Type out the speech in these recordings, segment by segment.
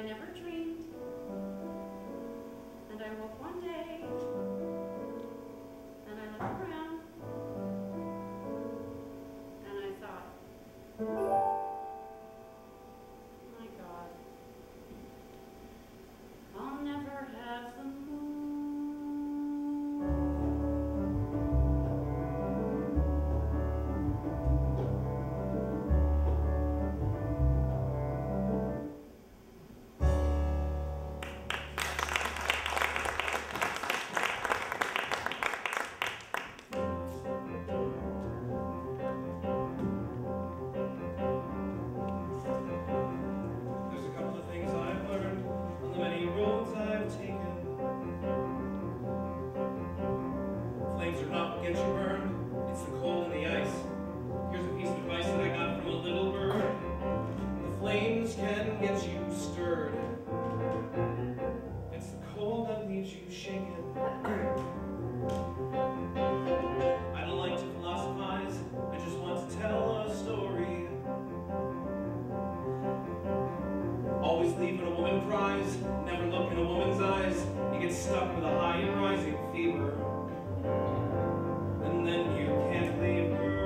never dreamed. And I woke one day, and I looked around, and I thought, my God, I'll never have the moon. Flames are not what gets you burned, it's the cold and the ice. Here's a piece of advice that I got from a little bird. The flames can get you stirred. It's the cold that leaves you shaken. I don't like to philosophize, I just want to tell a story. Always leave when a woman cries, never look in a woman's eyes. You get stuck with a high and rising fever. And then you can't leave her.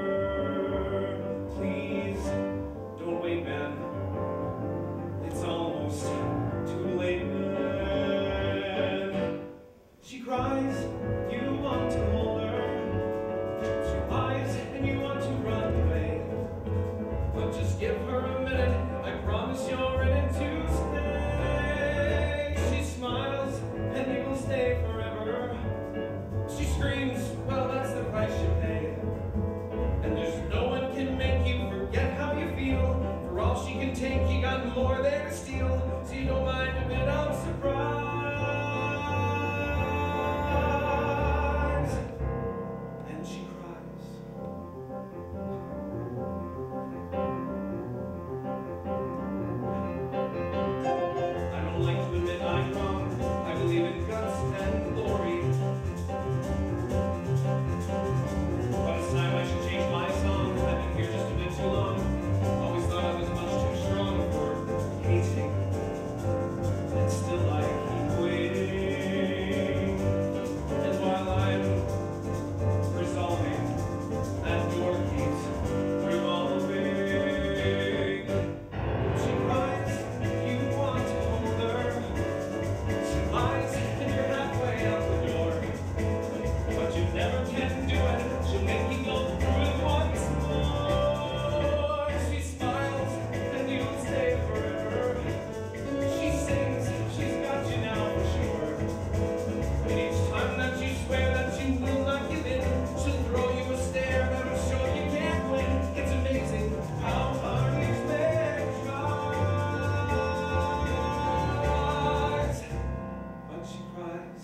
Please, don't wait, man. It's almost too late, man. She cries, you want to hold her. She lies, and you want to run away. But just give her a minute, I promise you're in it to stay. She smiles, and you will stay forever. She screams, well, that's the price you pay. And there's no one can make you forget how you feel. For all she can take, you got more there to steal. So you don't mind a bit of surprise. And she cries. I don't like to admit I'm wrong. I believe in guts and glory. But it's time I should change my song. I've been here just a bit too long. Always thought I was much too strong for hating. And still I keep waiting. And while I'm resolving, that door keeps revolving. She cries, you want to hold her. She lies, and you're halfway out the door. But you never can do it. She'll make you go through it once more. She smiles, and you'll stay forever. She sings, she's got you now for sure. And each time that you swear that you will not give in, she'll throw you a stare that'll show you can't win. It's amazing how hard these men tries. But she cries.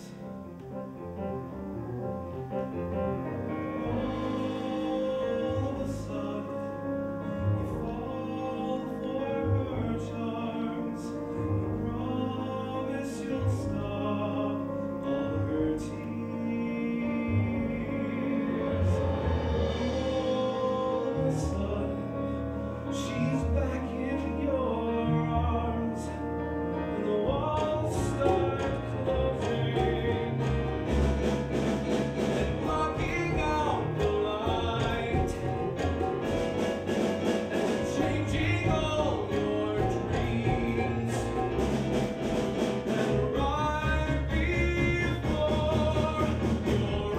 All of a sudden, you fall for her charms. You promise you'll stop all her tears. All of a sudden, she's back in your arms, and the walls start closing. And blocking out the light, and changing all your dreams. And right before your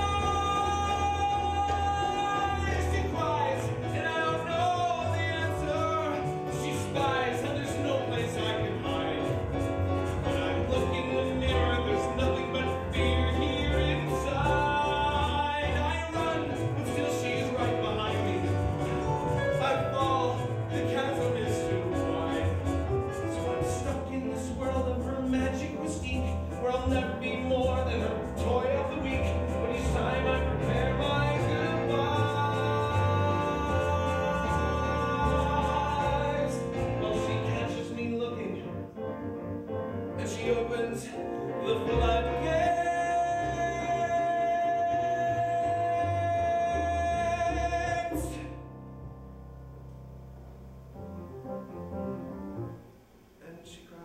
eyes, she cries, and I don't know the answer. She spies, and there's no place I can hide. When I look in the mirror, there's nothing but fear here inside. I run, but still she's right behind me. I fall, the chasm is too wide. So I'm stuck in this world of her magic mystique, where I'll never be more than her toy of the week. But each time I prepare my goodbyes, well, she catches me looking, and she opens the floodgates. And she cries.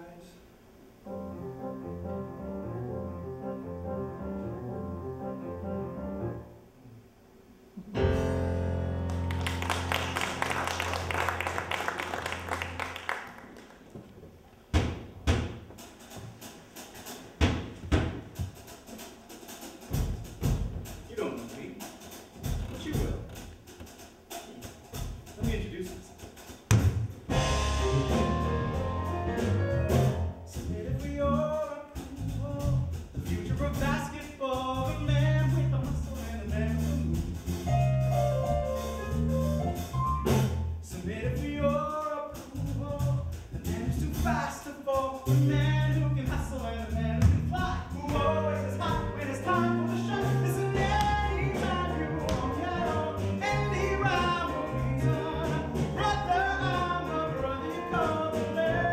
waited for your approval. The man who's too fast to fall, the man who can hustle and the man who can fly, who always is hot when it's time for the shot. Listen, anytime you want me at all, any rhyme or reason, brother, I'm the brother you call the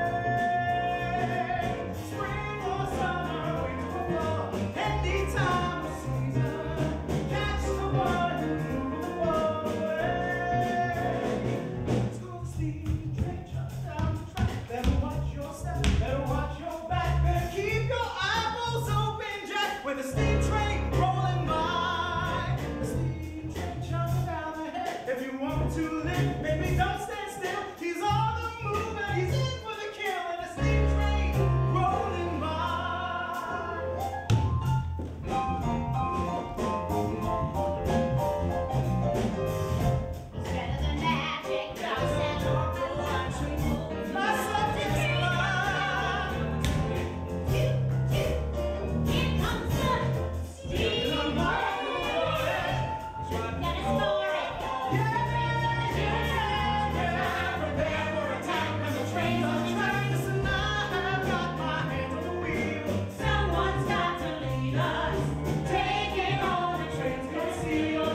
lane. Spring or summer, winter or fall, any time or season, catch the one and move the ball away. Let's go steam train, jump down the track. Better watch your step, better watch your back, better keep your eyeballs open, Jack. With a steam train rolling by, the steam train chugging down the head. If you want to live, baby, don't stand still. He's on the move and he's in for the kill. And the steam train rolling by. It's better than magic. My subject's blind. Here comes the steam On my Got a story. Prepare for attack when the train's on the track. Listen, I have got my hands on the wheel. Someone's got to lead us. Taking on the train's gonna see your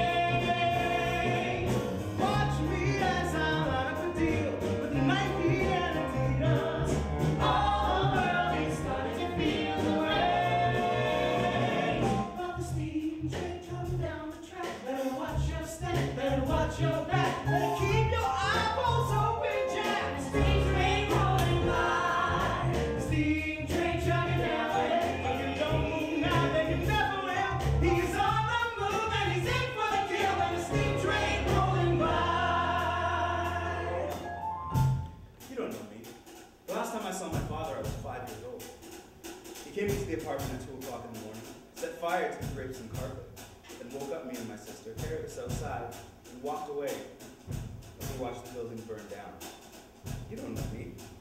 face. Watch me as I line up a deal with Nike and Adidas. All the world is starting to feel the rain. But the steam train coming down the track. Better watch your step, better watch your back. Better keep your eyeballs open, Jack. The steam train rolling by. The steam train chugging down the hill. If you don't move now, then you never will. He's on the move and he's in for the kill. And the steam train rolling by. You don't know me. The last time I saw my father, I was 5 years old. He came into the apartment at 2 o'clock in the morning, set fire to the drapes and carpet, then woke up me and my sister, carried us outside, and walked away as we watched the building burn down. You don't know me.